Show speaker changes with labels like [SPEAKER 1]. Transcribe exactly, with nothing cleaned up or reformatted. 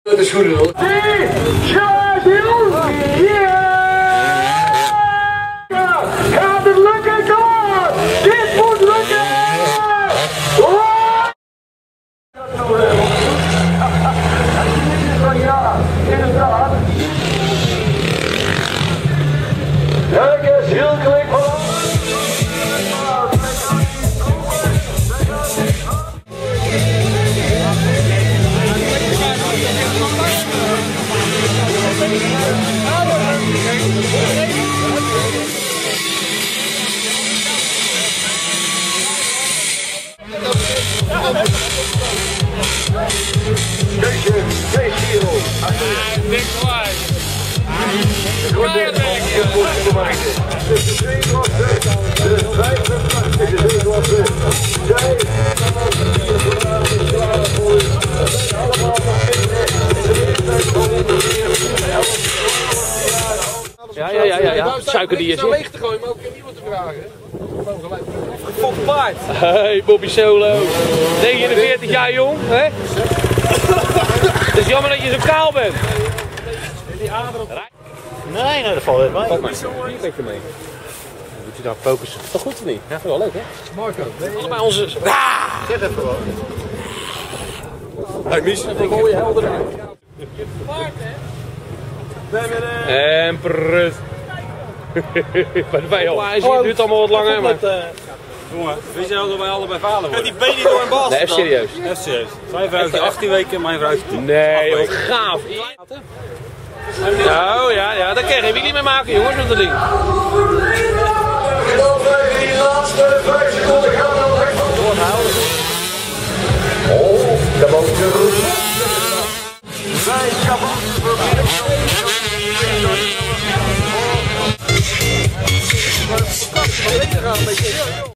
[SPEAKER 1] Dat is goed hoor.
[SPEAKER 2] Gaat het lukken, door! Dit moet lukken! Ja, inderdaad. Kijk eens, heel klein van. Keesje, twee kilo.
[SPEAKER 3] Dik klaar.
[SPEAKER 2] Het wordt weer een goed te maken. Dus de twee klassen, de vijfentachtig, de twee klassen. Zij allemaal nog
[SPEAKER 3] Ja, ja, ja, ja, ja. Suikerdiertje.
[SPEAKER 1] leeg te gooien, maar ook een nieuwe te vragen.
[SPEAKER 3] Fokke paard. Hey, Bobby Solo. negenenveertig jaar jong, hè? Het is jammer dat je zo kaal bent.
[SPEAKER 4] Nee, nee, dat valt weer mee.
[SPEAKER 3] Pak maar. Hier ben ik ermee. Doet hij daar focussen? Toch goed of niet? Ja, wel leuk hè?
[SPEAKER 1] Marco.
[SPEAKER 3] Allebei onze...
[SPEAKER 4] Zeg even gewoon.
[SPEAKER 3] Hey, Mies.
[SPEAKER 1] Een mooie helder.
[SPEAKER 3] En prut. Bij de vijand. Het duurt allemaal wat langer, maar...
[SPEAKER 4] Jongen, weet je nou dat wij allebei vader worden? Die ben niet door een bal.
[SPEAKER 3] Nee, even serieus.
[SPEAKER 4] Even serieus. Zijn vrouwtje achttien weken, mijn vrouwtje tien.
[SPEAKER 3] Nee, wat gaaf. Nou ja, ja, daar kan je geen wielen mee maken, jongens, met dat ding.
[SPEAKER 2] En dan bij die laatste vijf seconden gaan we nog even doorhouden. Oh, kabouter. Vijf kabouter.